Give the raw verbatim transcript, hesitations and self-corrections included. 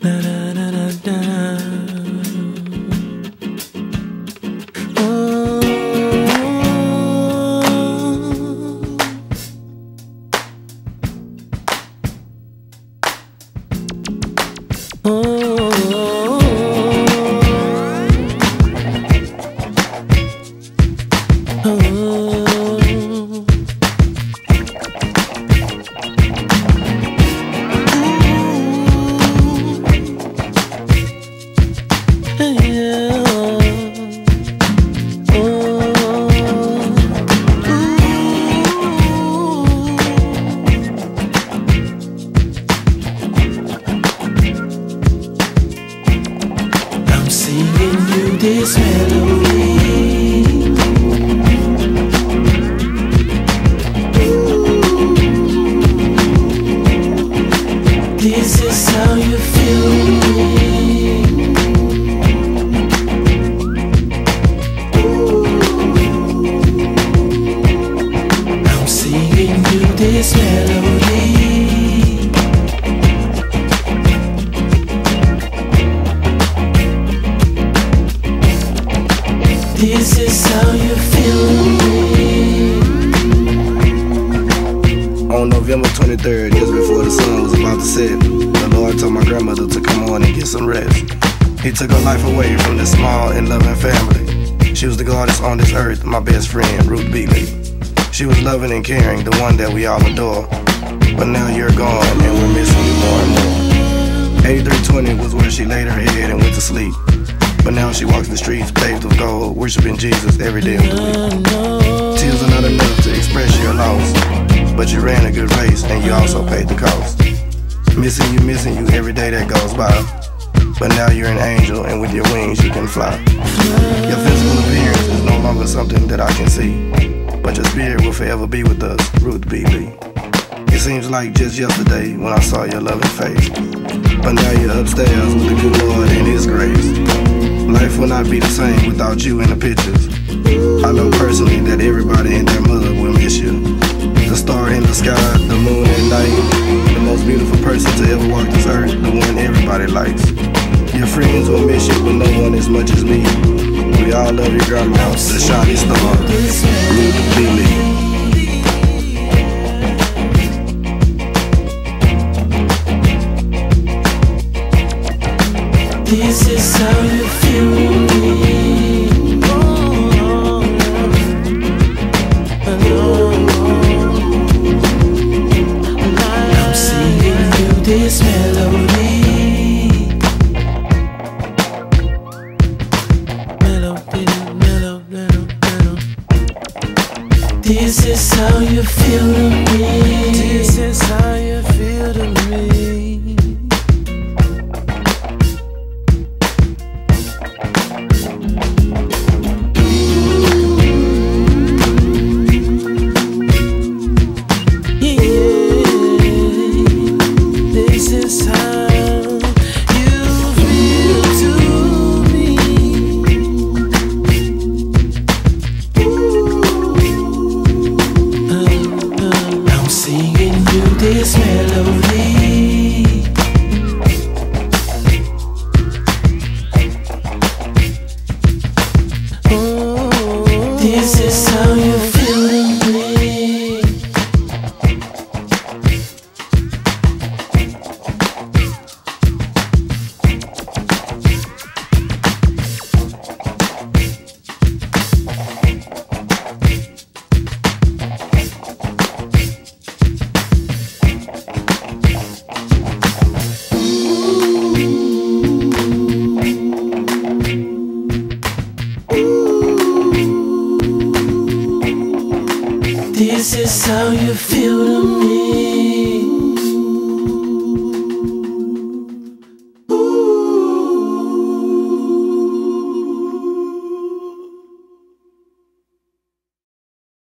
This melody, this is how you feel me. I'm singing you this melody. This is how you feel me. On November twenty-third, just before the sun was about to set, the Lord told my grandmother to come on and get some rest. He took her life away from this small and loving family. She was the goddess on this earth, my best friend, Ruth Beatley. She was loving and caring, the one that we all adore. But now you're gone and we're missing you more and more. eighty-three twenty was where she laid her head and went to sleep. But now she walks the streets paved with gold, worshiping Jesus every day of the week. Tears are not enough to express your loss, but you ran a good race and you also paid the cost. Missing you, missing you every day that goes by. But now you're an angel and with your wings you can fly. Your physical appearance is no longer something that I can see, but your spirit will forever be with us, Ruth Beatley. It seems like just yesterday when I saw your loving face, but now you're upstairs with the good Lord in His grace. Life will not be the same without you in the pictures. I know personally that everybody and their mother will miss you. The star in the sky, the moon at night, the most beautiful person to ever walk this earth, the one everybody likes. Your friends will miss you, but no one as much as me. We all love your grandma, the shining star, Ruth Beatley. This is how you feel me. Oh, I'm singing you this melody. Melody, melody, melody. This is how you feel to me. This is how you feel to me. This melody, oh, this is how you feel to me. This is how you feel to me.